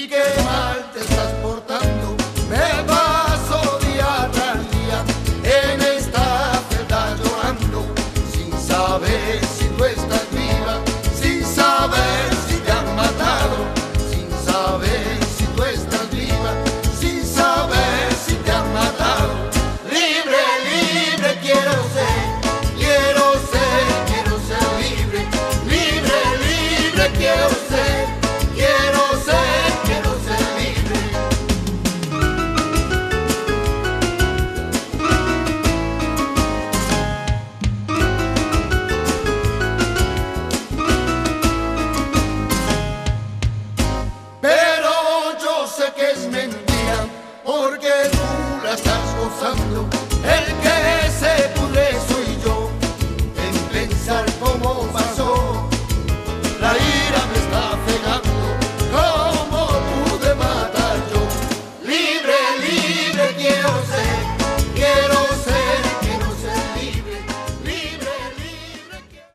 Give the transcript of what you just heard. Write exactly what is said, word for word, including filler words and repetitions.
y qué mal te estás portando. Me paso día tras día en esta celda llorando, sin saber si tú estás viva, sin saber si te han matado, sin saber si tú estás viva, sin saber si te han matado. Libre, libre quiero ser, quiero ser, quiero ser libre. Libre, libre quiero ser, quiero ser, quiero ser libre. Pero yo sé que es mentira, porque tú la estás gozando. El que